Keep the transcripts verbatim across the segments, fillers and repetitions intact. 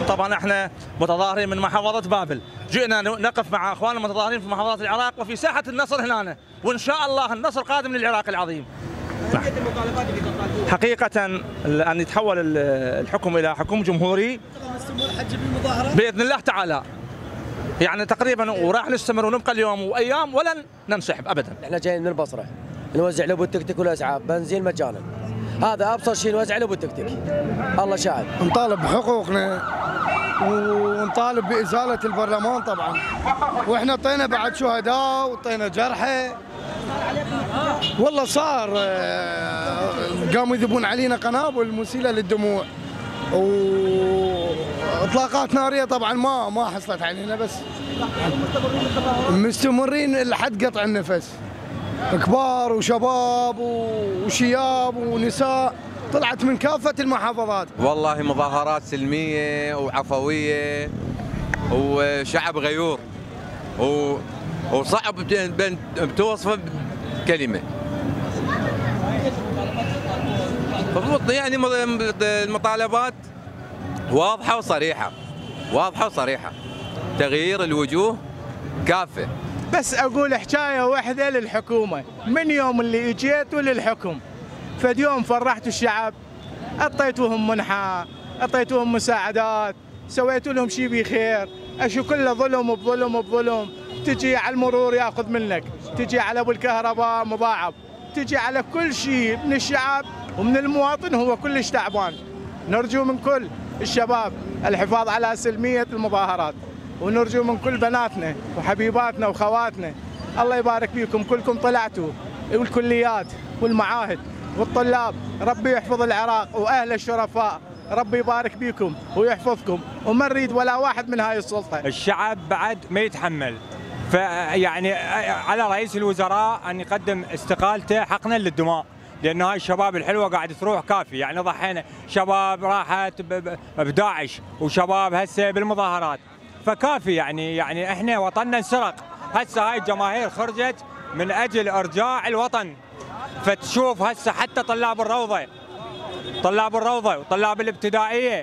طبعا احنا متظاهرين من محافظة بابل، جئنا نقف مع اخواننا المتظاهرين في محافظات العراق وفي ساحة النصر هنا، وان شاء الله النصر قادم للعراق العظيم. حقيقة أن يتحول الحكم إلى حكم جمهوري بإذن الله تعالى، يعني تقريبا وراح نستمر ونبقى اليوم وأيام ولن ننسحب أبدا. احنا جايين من البصرة نوزع له بالتكتيك والاسعاف بنزين مجانا، هذا ابسط شيء نوزع له بالتكتيك. الله شاهد. نطالب بحقوقنا ونطالب بإزالة البرلمان طبعا، واحنا طينا بعد شهداء وطينا جرحى. والله صار قاموا يذبون علينا قنابل مسيلة للدموع واطلاقات نارية طبعا ما ما حصلت علينا، بس مستمرين لحد قطع النفس، كبار وشباب وشياب ونساء طلعت من كافة المحافظات. والله مظاهرات سلمية وعفوية وشعب غيور وصعب بتوصفه بكلمة. يعني المطالبات واضحة وصريحة، واضحة وصريحة، تغيير الوجوه كافة. بس أقول حكاية واحدة للحكومة، من يوم اللي اجيت للحكم فاليوم فرحتوا الشعب، اعطيتوهم منحة، اعطيتوهم مساعدات، سويتوا لهم شيء بخير. اشو كله ظلم بظلم بظلم، تجي على المرور ياخذ منك، تجي على ابو الكهرباء مضاعف، تجي على كل شيء من الشعب ومن المواطن هو كلش تعبان. نرجو من كل الشباب الحفاظ على سلمية المظاهرات، ونرجو من كل بناتنا وحبيباتنا وخواتنا الله يبارك فيكم كلكم طلعتوا، والكليات والمعاهد والطلاب، ربي يحفظ العراق واهل الشرفاء، ربي يبارك بيكم ويحفظكم، وما نريد ولا واحد من هاي السلطه. الشعب بعد ما يتحمل، فيعني على رئيس الوزراء ان يقدم استقالته حقنا للدماء، لأن هاي الشباب الحلوة قاعد تروح كافي. يعني ضحينا شباب راحت بداعش وشباب هسه بالمظاهرات، فكافي. يعني يعني احنا وطننا انسرق، هسه هاي الجماهير خرجت من اجل ارجاع الوطن. فتشوف هسه حتى طلاب الروضه طلاب الروضه وطلاب الابتدائيه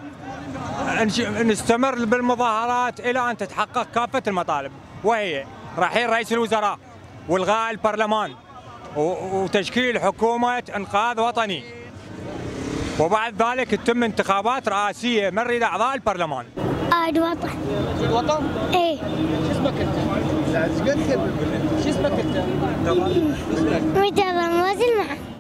نستمر بالمظاهرات الى ان تتحقق كافه المطالب، وهي رحيل رئيس الوزراء والغاء البرلمان وتشكيل حكومه انقاذ وطني، وبعد ذلك تتم انتخابات رئاسيه من نريد اعضاء البرلمان. اريد وطن. تريد وطن؟ ايه. شو اسمك انت؟ لا ايش قلت؟ شو اسمك انت؟ مرتضى موازن معه.